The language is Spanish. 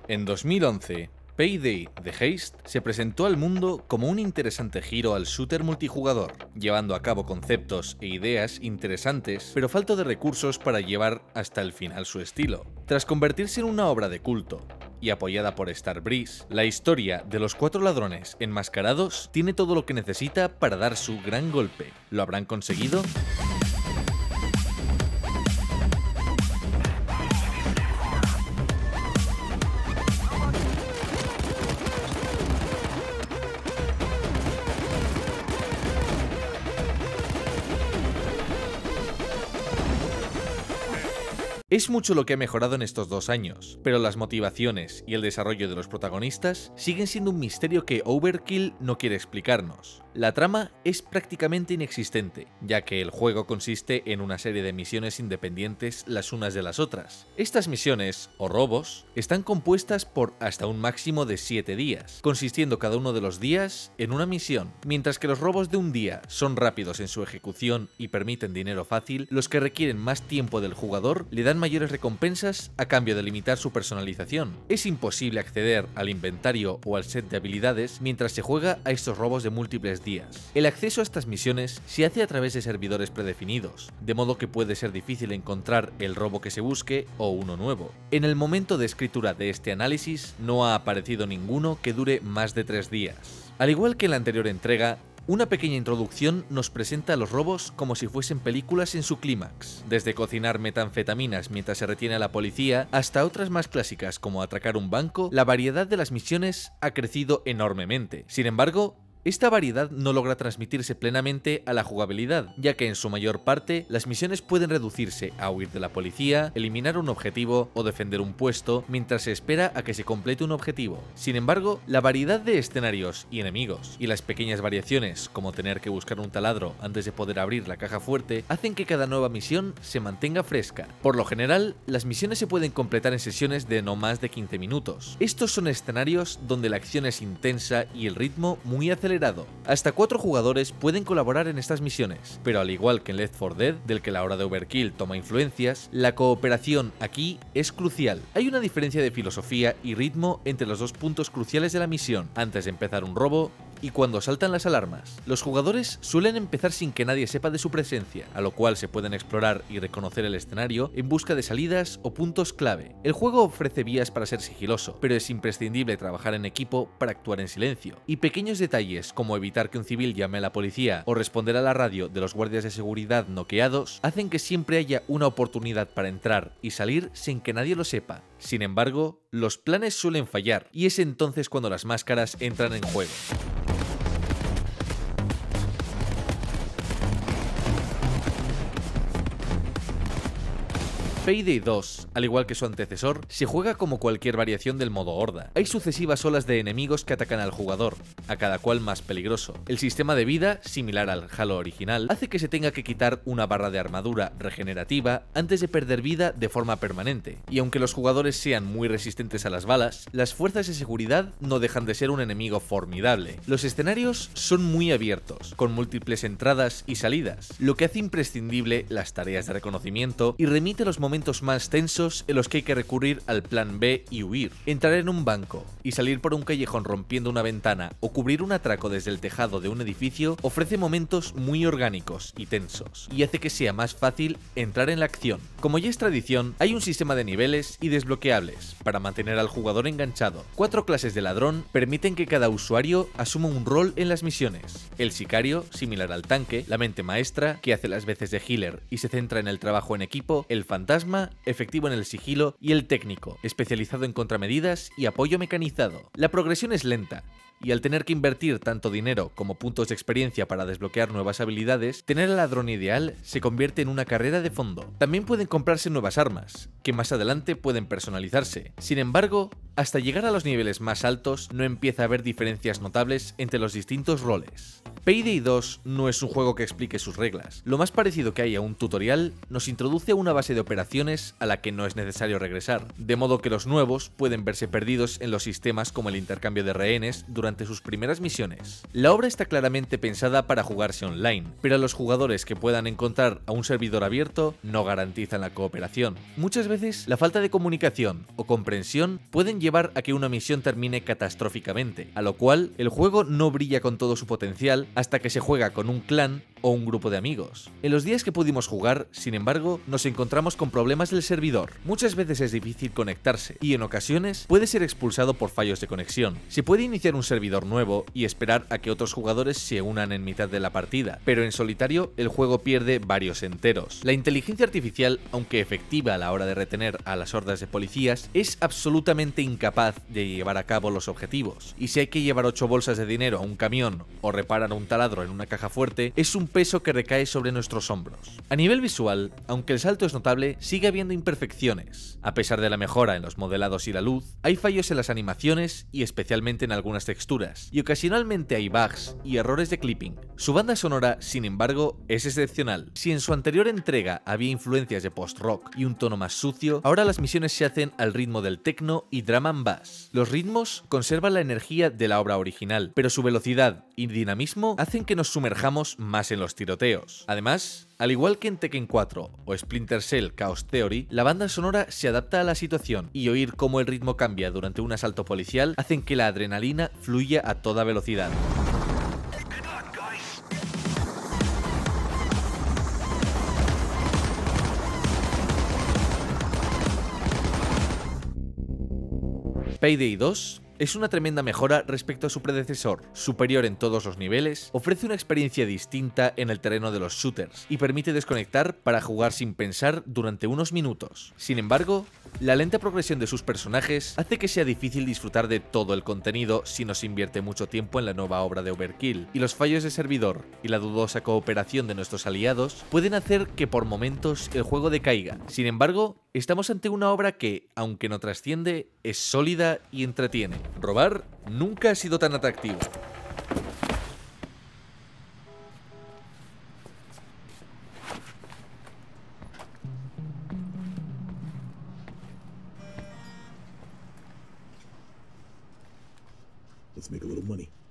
En 2011, Payday: The Heist se presentó al mundo como un interesante giro al shooter multijugador, llevando a cabo conceptos e ideas interesantes, pero falto de recursos para llevar hasta el final su estilo. Tras convertirse en una obra de culto y apoyada por Starbreeze, la historia de los 4 ladrones enmascarados tiene todo lo que necesita para dar su gran golpe. ¿Lo habrán conseguido? Es mucho lo que ha mejorado en estos 2 años, pero las motivaciones y el desarrollo de los protagonistas siguen siendo un misterio que Overkill no quiere explicarnos. La trama es prácticamente inexistente, ya que el juego consiste en una serie de misiones independientes las unas de las otras. Estas misiones, o robos, están compuestas por hasta un máximo de 7 días, consistiendo cada uno de los días en una misión. Mientras que los robos de un día son rápidos en su ejecución y permiten dinero fácil, los que requieren más tiempo del jugador le dan mayores recompensas a cambio de limitar su personalización. Es imposible acceder al inventario o al set de habilidades mientras se juega a estos robos de múltiples días. El acceso a estas misiones se hace a través de servidores predefinidos, de modo que puede ser difícil encontrar el robo que se busque o uno nuevo. En el momento de escritura de este análisis no ha aparecido ninguno que dure más de 3 días. Al igual que en la anterior entrega, una pequeña introducción nos presenta a los robos como si fuesen películas en su clímax, desde cocinar metanfetaminas mientras se retiene a la policía hasta otras más clásicas como atracar un banco. La variedad de las misiones ha crecido enormemente. Sin embargo, esta variedad no logra transmitirse plenamente a la jugabilidad, ya que en su mayor parte las misiones pueden reducirse a huir de la policía, eliminar un objetivo o defender un puesto mientras se espera a que se complete un objetivo. Sin embargo, la variedad de escenarios y enemigos, y las pequeñas variaciones como tener que buscar un taladro antes de poder abrir la caja fuerte, hacen que cada nueva misión se mantenga fresca. Por lo general, las misiones se pueden completar en sesiones de no más de 15 minutos. Estos son escenarios donde la acción es intensa y el ritmo muy acelerado. Hasta 4 jugadores pueden colaborar en estas misiones, pero al igual que en Left 4 Dead, del que la hora de Overkill toma influencias, la cooperación aquí es crucial. Hay una diferencia de filosofía y ritmo entre los 2 puntos cruciales de la misión, antes de empezar un robo y cuando saltan las alarmas. Los jugadores suelen empezar sin que nadie sepa de su presencia, a lo cual se pueden explorar y reconocer el escenario en busca de salidas o puntos clave. El juego ofrece vías para ser sigiloso, pero es imprescindible trabajar en equipo para actuar en silencio, y pequeños detalles como evitar que un civil llame a la policía o responder a la radio de los guardias de seguridad noqueados hacen que siempre haya una oportunidad para entrar y salir sin que nadie lo sepa. Sin embargo, los planes suelen fallar, y es entonces cuando las máscaras entran en juego. Payday 2, al igual que su antecesor, se juega como cualquier variación del modo horda. Hay sucesivas olas de enemigos que atacan al jugador, a cada cual más peligroso. El sistema de vida, similar al Halo original, hace que se tenga que quitar una barra de armadura regenerativa antes de perder vida de forma permanente. Y aunque los jugadores sean muy resistentes a las balas, las fuerzas de seguridad no dejan de ser un enemigo formidable. Los escenarios son muy abiertos, con múltiples entradas y salidas, lo que hace imprescindible las tareas de reconocimiento y remite a los momentos más tensos en los que hay que recurrir al plan B y huir. Entrar en un banco y salir por un callejón rompiendo una ventana o cubrir un atraco desde el tejado de un edificio ofrece momentos muy orgánicos y tensos, y hace que sea más fácil entrar en la acción. Como ya es tradición, hay un sistema de niveles y desbloqueables para mantener al jugador enganchado. 4 clases de ladrón permiten que cada usuario asuma un rol en las misiones. El sicario, similar al tanque; la mente maestra, que hace las veces de healer y se centra en el trabajo en equipo; el fantasma, efectivo en el sigilo; y el técnico, especializado en contramedidas y apoyo mecanizado. La progresión es lenta, y al tener que invertir tanto dinero como puntos de experiencia para desbloquear nuevas habilidades, tener al ladrón ideal se convierte en una carrera de fondo. También pueden comprarse nuevas armas, que más adelante pueden personalizarse. Sin embargo, hasta llegar a los niveles más altos no empieza a haber diferencias notables entre los distintos roles. Payday 2 no es un juego que explique sus reglas. Lo más parecido que hay a un tutorial nos introduce a una base de operaciones a la que no es necesario regresar, de modo que los nuevos pueden verse perdidos en los sistemas como el intercambio de rehenes durante sus primeras misiones. La obra está claramente pensada para jugarse online, pero a los jugadores que puedan encontrar a un servidor abierto no garantizan la cooperación. Muchas veces la falta de comunicación o comprensión pueden llevar a que una misión termine catastróficamente, a lo cual el juego no brilla con todo su potencial hasta que se juega con un clan o un grupo de amigos. En los días que pudimos jugar, sin embargo, nos encontramos con problemas del servidor. Muchas veces es difícil conectarse y en ocasiones puede ser expulsado por fallos de conexión. Se puede iniciar un servidor nuevo y esperar a que otros jugadores se unan en mitad de la partida, pero en solitario el juego pierde varios enteros. La inteligencia artificial, aunque efectiva a la hora de retener a las hordas de policías, es absolutamente incapaz de llevar a cabo los objetivos, y si hay que llevar 8 bolsas de dinero a un camión o reparar un taladro en una caja fuerte, es un peso que recae sobre nuestros hombros. A nivel visual, aunque el salto es notable, sigue habiendo imperfecciones. A pesar de la mejora en los modelados y la luz, hay fallos en las animaciones y especialmente en algunas texturas, y ocasionalmente hay bugs y errores de clipping. Su banda sonora, sin embargo, es excepcional. Si en su anterior entrega había influencias de post-rock y un tono más sucio, ahora las misiones se hacen al ritmo del techno y drum and bass. Los ritmos conservan la energía de la obra original, pero su velocidad y dinamismo hacen que nos sumerjamos más en los tiroteos. Además, al igual que en Tekken 4 o Splinter Cell Chaos Theory, la banda sonora se adapta a la situación y oír cómo el ritmo cambia durante un asalto policial hacen que la adrenalina fluya a toda velocidad. Payday 2 es una tremenda mejora respecto a su predecesor, superior en todos los niveles, ofrece una experiencia distinta en el terreno de los shooters y permite desconectar para jugar sin pensar durante unos minutos. Sin embargo, la lenta progresión de sus personajes hace que sea difícil disfrutar de todo el contenido si no se invierte mucho tiempo en la nueva obra de Overkill, y los fallos de servidor y la dudosa cooperación de nuestros aliados pueden hacer que por momentos el juego decaiga. Sin embargo, estamos ante una obra que, aunque no trasciende, es sólida y entretiene. Robar nunca ha sido tan atractivo. Let's make a little money.